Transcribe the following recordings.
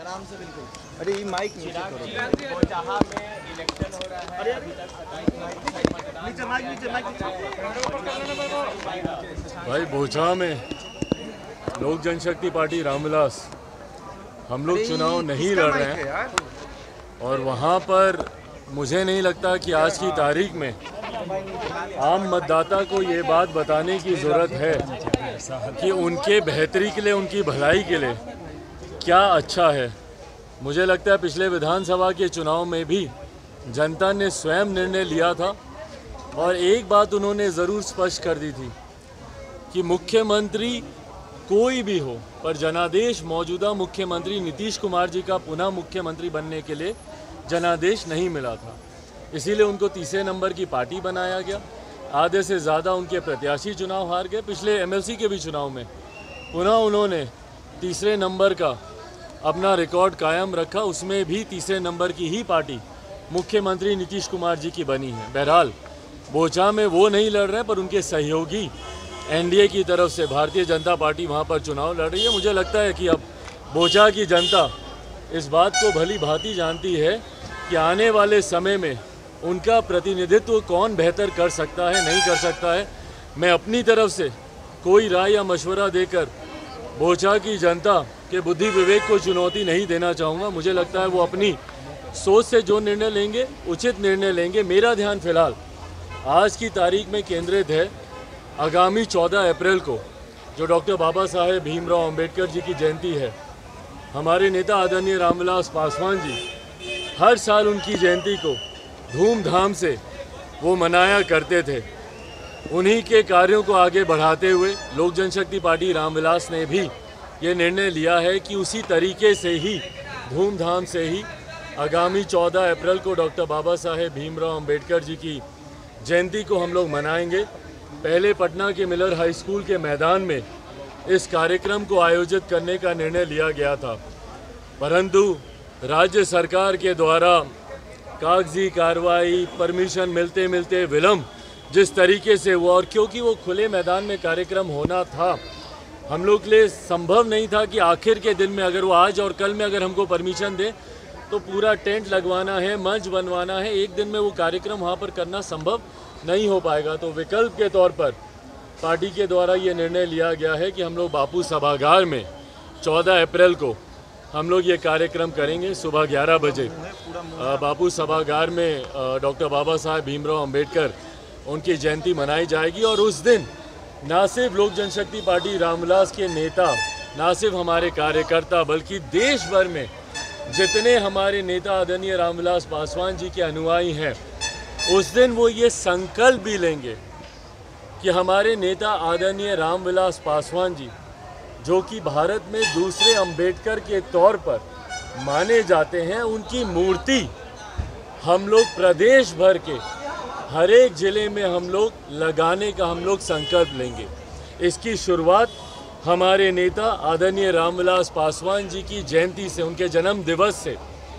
आराम से बिल्कुल। अरे ये माइक नीचे करो। जहाँ में इलेक्शन हो रहा है अभी तक भाई बोचा में लोक जनशक्ति पार्टी रामविलास हम लोग चुनाव नहीं लड़ रहे हैं और वहाँ पर मुझे नहीं लगता कि आज की तारीख में आम मतदाता को ये बात बताने की ज़रूरत है कि उनके बेहतरी के लिए, उनकी भलाई के लिए क्या अच्छा है। मुझे लगता है पिछले विधानसभा के चुनाव में भी जनता ने स्वयं निर्णय लिया था और एक बात उन्होंने ज़रूर स्पष्ट कर दी थी कि मुख्यमंत्री कोई भी हो पर जनादेश मौजूदा मुख्यमंत्री नीतीश कुमार जी का पुनः मुख्यमंत्री बनने के लिए जनादेश नहीं मिला था। इसीलिए उनको तीसरे नंबर की पार्टी बनाया गया। आधे से ज़्यादा उनके प्रत्याशी चुनाव हार गए। पिछले एमएलसी के भी चुनाव में पुनः उन्होंने तीसरे नंबर का अपना रिकॉर्ड कायम रखा, उसमें भी तीसरे नंबर की ही पार्टी मुख्यमंत्री नीतीश कुमार जी की बनी है। बहरहाल बोचा में वो नहीं लड़ रहे हैं पर उनके सहयोगी एनडीए की तरफ से भारतीय जनता पार्टी वहाँ पर चुनाव लड़ रही है। मुझे लगता है कि अब बोचा की जनता इस बात को भली भांति जानती है कि आने वाले समय में उनका प्रतिनिधित्व कौन बेहतर कर सकता है, नहीं कर सकता है। मैं अपनी तरफ से कोई राय या मशवरा देकर बोचा की जनता के बुद्धि विवेक को चुनौती नहीं देना चाहूँगा। मुझे लगता है वो अपनी सोच से जो निर्णय लेंगे उचित निर्णय लेंगे। मेरा ध्यान फिलहाल आज की तारीख में केंद्रित है आगामी 14 अप्रैल को जो डॉक्टर बाबा साहेब भीमराव अंबेडकर जी की जयंती है। हमारे नेता आदरणीय रामविलास पासवान जी हर साल उनकी जयंती को धूमधाम से वो मनाया करते थे। उन्हीं के कार्यों को आगे बढ़ाते हुए लोक जनशक्ति पार्टी रामविलास ने भी ये निर्णय लिया है कि उसी तरीके से ही धूमधाम से ही आगामी 14 अप्रैल को डॉक्टर बाबा साहेब भीमराव अंबेडकर जी की जयंती को हम लोग मनाएंगे। पहले पटना के मिलर हाई स्कूल के मैदान में इस कार्यक्रम को आयोजित करने का निर्णय लिया गया था, परंतु राज्य सरकार के द्वारा कागजी कार्रवाई, परमिशन मिलते मिलते विलम्ब जिस तरीके से हुआ और क्योंकि वो खुले मैदान में कार्यक्रम होना था, हम लोग के लिए संभव नहीं था कि आखिर के दिन में अगर वो आज और कल में अगर हमको परमिशन दे तो पूरा टेंट लगवाना है, मंच बनवाना है, एक दिन में वो कार्यक्रम वहाँ पर करना संभव नहीं हो पाएगा। तो विकल्प के तौर पर पार्टी के द्वारा ये निर्णय लिया गया है कि हम लोग बापू सभागार में 14 अप्रैल को हम लोग ये कार्यक्रम करेंगे। सुबह 11 बजे बापू सभागार में डॉक्टर बाबा साहेब भीमराव अंबेडकर उनकी जयंती मनाई जाएगी और उस दिन ना सिर्फ लोक जनशक्ति पार्टी रामविलास के नेता, ना सिर्फ हमारे कार्यकर्ता, बल्कि देश भर में जितने हमारे नेता आदरणीय रामविलास पासवान जी के अनुयायी हैं, उस दिन वो ये संकल्प भी लेंगे कि हमारे नेता आदरणीय रामविलास पासवान जी जो कि भारत में दूसरे अंबेडकर के तौर पर माने जाते हैं, उनकी मूर्ति हम लोग प्रदेश भर के हर एक ज़िले में हम लोग लगाने का हम लोग संकल्प लेंगे। इसकी शुरुआत हमारे नेता आदरणीय रामविलास पासवान जी की जयंती से, उनके जन्म दिवस से।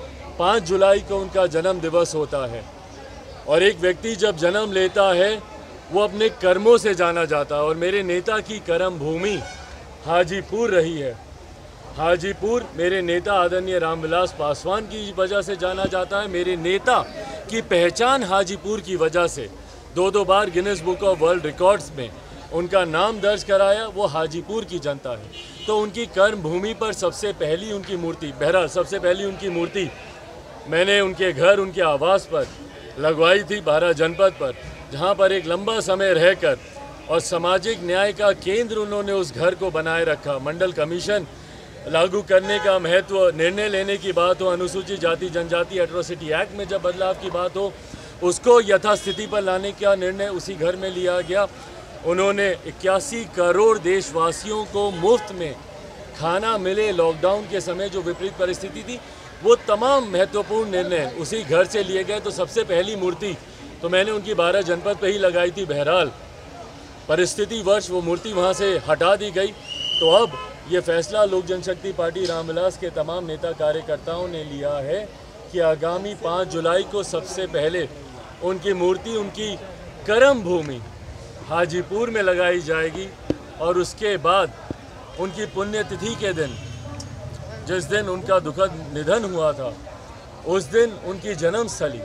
5 जुलाई को उनका जन्म दिवस होता है और एक व्यक्ति जब जन्म लेता है वो अपने कर्मों से जाना जाता है और मेरे नेता की कर्म भूमि हाजीपुर रही है। हाजीपुर मेरे नेता आदरणीय रामविलास पासवान की वजह से जाना जाता है। मेरे नेता की पहचान हाजीपुर की वजह से 2 बार Guinness book of world records में उनका नाम दर्ज कराया, वो हाजीपुर की जनता है। तो उनकी कर्म भूमि पर सबसे पहली उनकी मूर्ति, बहरहाल सबसे पहली उनकी मूर्ति मैंने उनके घर, उनके आवास पर लगवाई थी 12 जनपद पर, जहाँ पर एक लंबा समय रहकर और सामाजिक न्याय का केंद्र उन्होंने उस घर को बनाए रखा। मंडल कमीशन लागू करने का महत्व, निर्णय लेने की बात हो, अनुसूचित जाति जनजाति एट्रोसिटी एक्ट में जब बदलाव की बात हो, उसको यथास्थिति पर लाने का निर्णय उसी घर में लिया गया। उन्होंने 81 करोड़ देशवासियों को मुफ्त में खाना मिले लॉकडाउन के समय जो विपरीत परिस्थिति थी, वो तमाम महत्वपूर्ण निर्णय उसी घर से लिए गए। तो सबसे पहली मूर्ति तो मैंने उनकी 12 जनपद पे ही लगाई थी। बहरहाल परिस्थिति वर्ष वो मूर्ति वहाँ से हटा दी गई। तो अब ये फैसला लोक जनशक्ति पार्टी रामविलास के तमाम नेता कार्यकर्ताओं ने लिया है कि आगामी 5 जुलाई को सबसे पहले उनकी मूर्ति उनकी कर्म भूमि हाजीपुर में लगाई जाएगी और उसके बाद उनकी पुण्यतिथि के दिन जिस दिन उनका दुखद निधन हुआ था, उस दिन उनकी जन्मस्थली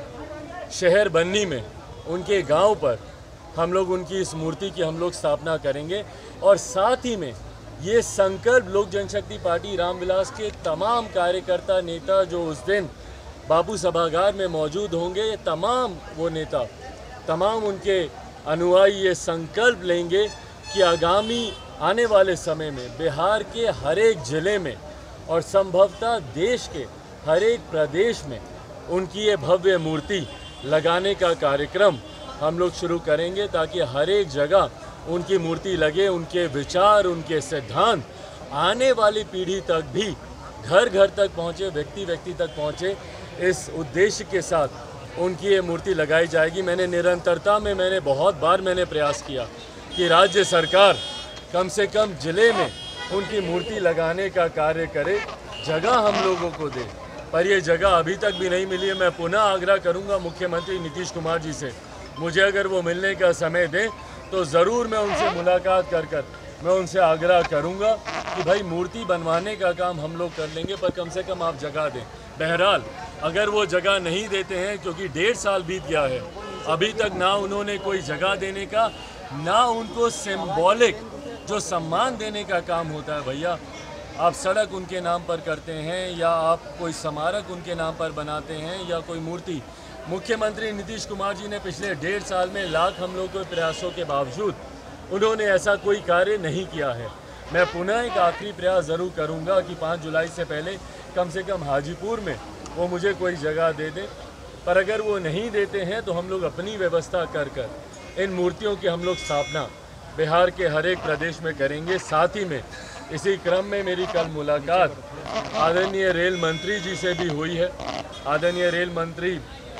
शहर बन्नी में उनके गांव पर हम लोग उनकी इस मूर्ति की हम लोग स्थापना करेंगे। और साथ ही में ये संकल्प लोक जनशक्ति पार्टी रामविलास के तमाम कार्यकर्ता नेता जो उस दिन बापू सभागार में मौजूद होंगे, ये तमाम वो नेता, तमाम उनके अनुयायी ये संकल्प लेंगे कि आगामी आने वाले समय में बिहार के हर एक ज़िले में और संभवतः देश के हर एक प्रदेश में उनकी ये भव्य मूर्ति लगाने का कार्यक्रम हम लोग शुरू करेंगे, ताकि हर एक जगह उनकी मूर्ति लगे, उनके विचार, उनके सिद्धांत आने वाली पीढ़ी तक भी घर घर तक पहुँचे, व्यक्ति व्यक्ति तक पहुँचे। इस उद्देश्य के साथ उनकी ये मूर्ति लगाई जाएगी। मैंने निरंतरता में बहुत बार प्रयास किया कि राज्य सरकार कम से कम ज़िले में उनकी मूर्ति लगाने का कार्य करे, जगह हम लोगों को दे, पर ये जगह अभी तक भी नहीं मिली है। मैं पुनः आग्रह करूंगा मुख्यमंत्री नीतीश कुमार जी से, मुझे अगर वो मिलने का समय दें तो ज़रूर मैं उनसे मुलाकात कर मैं उनसे आग्रह करूंगा कि भाई मूर्ति बनवाने का काम हम लोग कर लेंगे, पर कम से कम आप जगह दें। बहरहाल अगर वो जगह नहीं देते हैं, क्योंकि 1.5 साल बीत गया है, अभी तक ना उन्होंने कोई जगह देने का, ना उनको सिंबॉलिक जो सम्मान देने का काम होता है। भैया, आप सड़क उनके नाम पर करते हैं या आप कोई स्मारक उनके नाम पर बनाते हैं या कोई मूर्ति। मुख्यमंत्री नीतीश कुमार जी ने पिछले 1.5 साल में लाख हम लोग के प्रयासों के बावजूद उन्होंने ऐसा कोई कार्य नहीं किया है। मैं पुनः एक आखिरी प्रयास ज़रूर करूंगा कि 5 जुलाई से पहले कम से कम हाजीपुर में वो मुझे कोई जगह दे दें, पर अगर वो नहीं देते हैं तो हम लोग अपनी व्यवस्था कर इन मूर्तियों की हम लोग स्थापना बिहार के हर एक प्रदेश में करेंगे। साथ ही में इसी क्रम में मेरी कल मुलाकात आदरणीय रेल मंत्री जी से भी हुई है। आदरणीय रेल मंत्री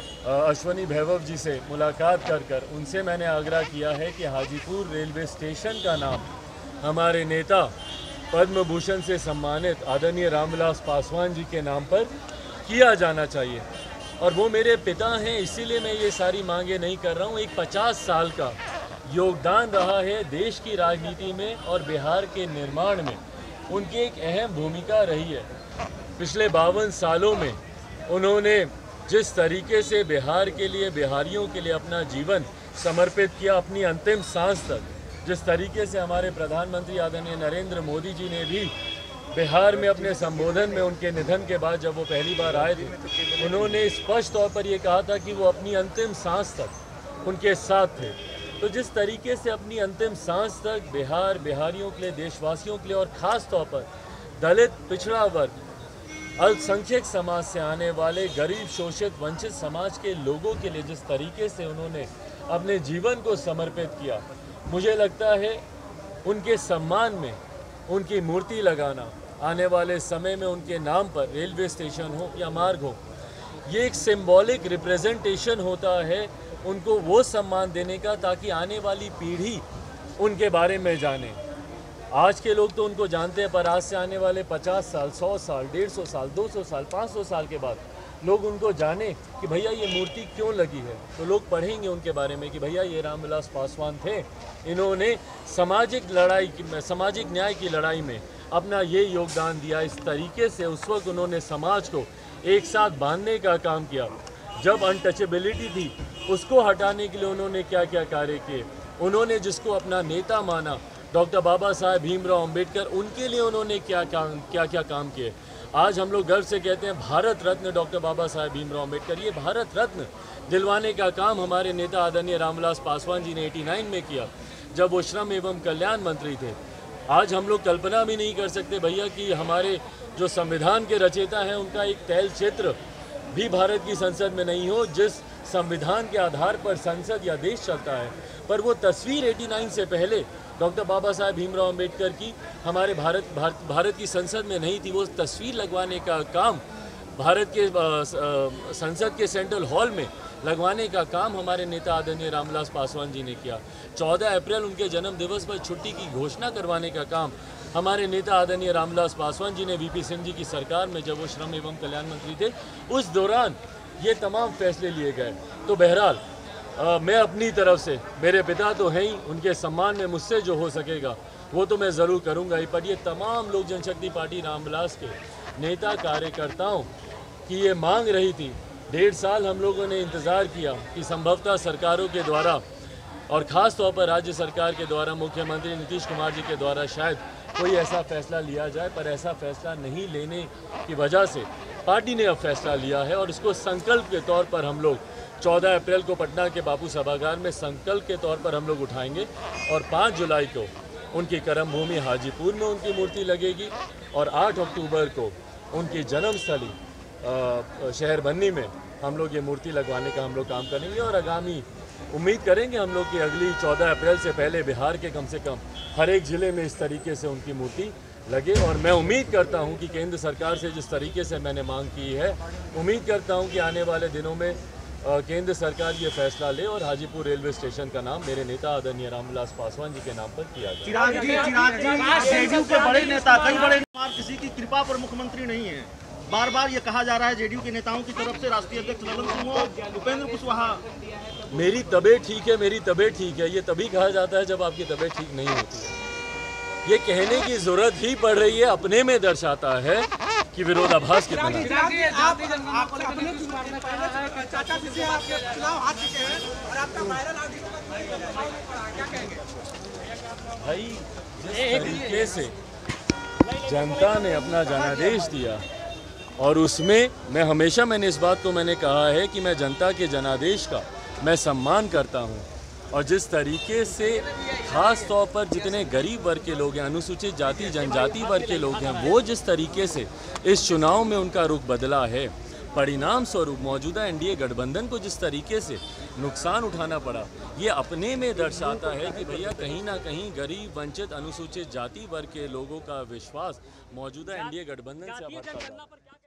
अश्वनी वैभव जी से मुलाकात कर उनसे मैंने आग्रह किया है कि हाजीपुर रेलवे स्टेशन का नाम हमारे नेता पद्म भूषण से सम्मानित आदरणीय रामविलास पासवान जी के नाम पर किया जाना चाहिए। और वो मेरे पिता हैं, इसीलिए मैं ये सारी मांगे नहीं कर रहा हूँ। एक 50 साल का योगदान रहा है देश की राजनीति में और बिहार के निर्माण में, उनकी एक अहम भूमिका रही है। पिछले 52 सालों में उन्होंने जिस तरीके से बिहार के लिए, बिहारियों के लिए अपना जीवन समर्पित किया, अपनी अंतिम सांस तक, जिस तरीके से हमारे प्रधानमंत्री आदरणीय नरेंद्र मोदी जी ने भी बिहार में अपने संबोधन में उनके निधन के बाद जब वो पहली बार आए थे, उन्होंने स्पष्ट तौर पर ये कहा था कि वो अपनी अंतिम सांस तक उनके साथ थे। तो जिस तरीके से अपनी अंतिम सांस तक बिहार, बिहारियों के लिए, देशवासियों के लिए और ख़ास तौर पर दलित, पिछड़ा वर्ग, अल्पसंख्यक समाज से आने वाले गरीब, शोषित, वंचित समाज के लोगों के लिए जिस तरीके से उन्होंने अपने जीवन को समर्पित किया, मुझे लगता है उनके सम्मान में उनकी मूर्ति लगाना, आने वाले समय में उनके नाम पर रेलवे स्टेशन हो या मार्ग हो, ये एक सिंबॉलिक रिप्रेजेंटेशन होता है उनको वो सम्मान देने का, ताकि आने वाली पीढ़ी उनके बारे में जाने। आज के लोग तो उनको जानते हैं, पर आज से आने वाले 50 साल, 100 साल, 150 साल, 200 साल, 500 साल के बाद लोग उनको जाने कि भैया ये मूर्ति क्यों लगी है, तो लोग पढ़ेंगे उनके बारे में कि भैया ये रामविलास पासवान थे, इन्होंने सामाजिक लड़ाई, सामाजिक न्याय की लड़ाई में अपना ये योगदान दिया। इस तरीके से उस वक्त उन्होंने समाज को एक साथ बांधने का काम किया। जब अनटचेबिलिटी थी उसको हटाने के लिए उन्होंने क्या क्या कार्य किए। उन्होंने जिसको अपना नेता माना, डॉक्टर बाबा साहेब भीमराव अंबेडकर, उनके लिए उन्होंने क्या क्या काम किए। आज हम लोग गर्व से कहते हैं भारत रत्न डॉक्टर बाबा साहेब भीमराव अंबेडकर। ये भारत रत्न दिलवाने का काम हमारे नेता आदरणीय रामविलास पासवान जी ने 89 में किया, जब वो श्रम एवं कल्याण मंत्री थे। आज हम लोग कल्पना भी नहीं कर सकते भैया कि हमारे जो संविधान के रचयिता हैं उनका एक तैल क्षेत्र भी भारत की संसद में नहीं हो, जिस संविधान के आधार पर संसद या देश चलता है। पर वो तस्वीर 89 से पहले डॉक्टर बाबा साहेब भीमराव अंबेडकर की हमारे भारत की संसद में नहीं थी। वो तस्वीर लगवाने का काम भारत के संसद के सेंट्रल हॉल में लगवाने का काम हमारे नेता आदरणीय रामविलास पासवान जी ने किया। 14 अप्रैल उनके जन्म दिवस पर छुट्टी की घोषणा करवाने का काम हमारे नेता आदरणीय रामविलास पासवान जी ने वीपी सिंह जी की सरकार में, जब वो श्रम एवं कल्याण मंत्री थे, उस दौरान ये तमाम फैसले लिए गए। तो बहरहाल मैं अपनी तरफ से, मेरे पिता तो हैं ही, उनके सम्मान में मुझसे जो हो सकेगा वो तो मैं ज़रूर करूंगा ही। पर ये तमाम लोक जनशक्ति पार्टी रामविलास के नेता कार्यकर्ताओं की ये मांग रही थी। 1.5 साल हम लोगों ने इंतज़ार किया कि संभवतः सरकारों के द्वारा और ख़ास तौर पर राज्य सरकार के द्वारा, मुख्यमंत्री नीतीश कुमार जी के द्वारा शायद कोई ऐसा फैसला लिया जाए, पर ऐसा फैसला नहीं लेने की वजह से पार्टी ने अब फैसला लिया है और इसको संकल्प के तौर पर हम लोग 14 अप्रैल को पटना के बापू सभागार में संकल्प के तौर पर हम लोग उठाएंगे और 5 जुलाई को उनकी कर्मभूमि हाजीपुर में उनकी मूर्ति लगेगी और 8 अक्टूबर को उनकी जन्मस्थली शहर बन्नी में हम लोग ये मूर्ति लगवाने का हम लोग काम करेंगे और आगामी उम्मीद करेंगे हम लोग कि अगली 14 अप्रैल से पहले बिहार के कम से कम हर एक ज़िले में इस तरीके से उनकी मूर्ति लगे। और मैं उम्मीद करता हूं कि केंद्र सरकार से जिस तरीके से मैंने मांग की है, उम्मीद करता हूं कि आने वाले दिनों में केंद्र सरकार ये फैसला ले और हाजीपुर रेलवे स्टेशन का नाम मेरे नेता आदरणीय रामविलास पासवान जी के नाम पर किया जाए। चिराग जी जेडीयू के बड़े नेता, कई बड़े किसी की कृपा पर मुख्यमंत्री नहीं है। बार बार ये कहा जा रहा है जेडीयू के नेताओं की तरफ से, राष्ट्रीय अध्यक्ष ललन सिंह हो, उपेंद्र कुशवाहा। मेरी तबीयत ठीक है, मेरी तबीयत ठीक है, ये तभी कहा जाता है जब आपकी तबीयत ठीक नहीं होती है। ये कहने की जरूरत ही पड़ रही है, अपने में दर्शाता है कि विरोधाभास कितना है। भाई जिस तरीके से जनता ने अपना जनादेश दिया और उसमें मैंने इस बात को मैंने कहा है कि मैं जनता के जनादेश का मैं सम्मान करता हूं और जिस तरीके से खास तौर पर जितने गरीब वर्ग के लोग हैं, अनुसूचित जाति जनजाति वर्ग के लोग हैं, वो जिस तरीके से इस चुनाव में उनका रुख बदला है, परिणाम स्वरूप मौजूदा एनडीए गठबंधन को जिस तरीके से नुकसान उठाना पड़ा, ये अपने में दर्शाता है कि भैया कहीं ना कहीं गरीब, वंचित, अनुसूचित जाति वर्ग के लोगों का विश्वास मौजूदा एनडीए गठबंधन से अब हटता है।